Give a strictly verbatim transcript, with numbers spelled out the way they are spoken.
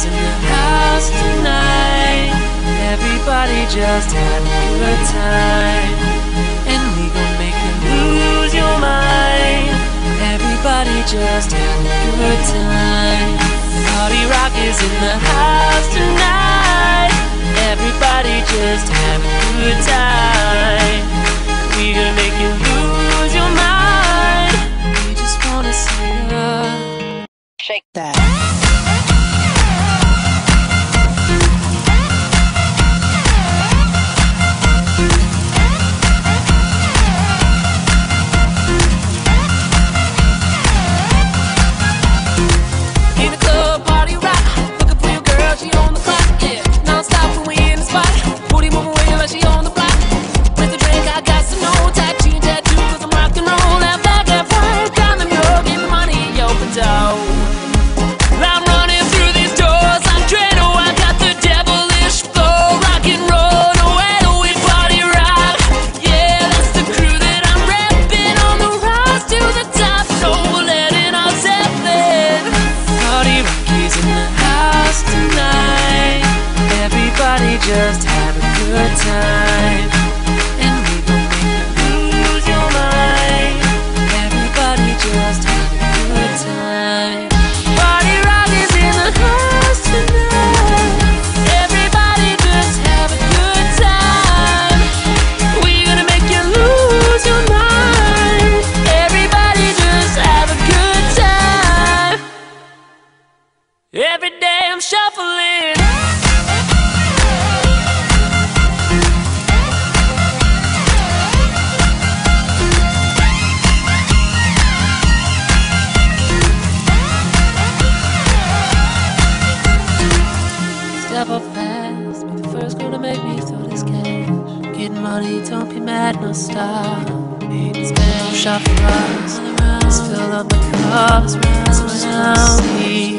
is in the house tonight. Everybody just have a good time, and we gon' make you lose your mind. Everybody just have a good time. Party Rock is in the house tonight. Everybody just have a good time. We gonna make you lose your mind. We just wanna see ya shake that. Just have a good time, and we gon' make you lose your mind. Everybody just have a good time. Party Rock is in the house tonight. Everybody just have a good time. We gonna make you lose your mind. Everybody just have a good time. Every day I'm shuffling. Step up fast, be the first girl to make me throw this cash. Getting money, don't be mad, no stop. Baby, spend, shop for us. Let's fill up the cups, round, round, see.